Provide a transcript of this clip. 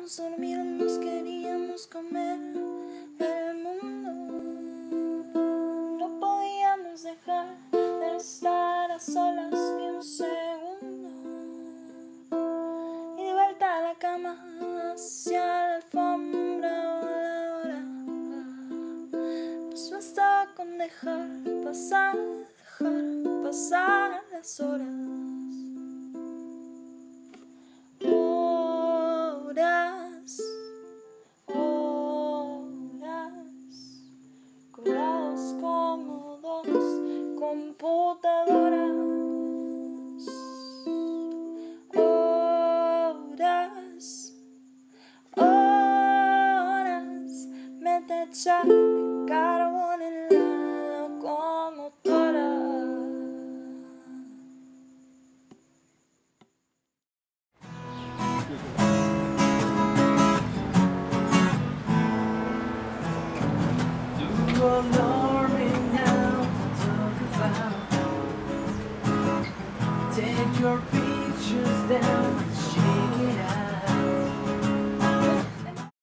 queríamos dormir, nos queríamos comer el mundo. No podíamos dejar de estar a solas ni un segundo. Y de vuelta a la cama, hacia la alfombra voladora. Nos bastaba con dejar pasar las horas. Colgados como dos computadoras. Horas, me tacha de carbón en la locomotora. Take your pictures down and shake it out.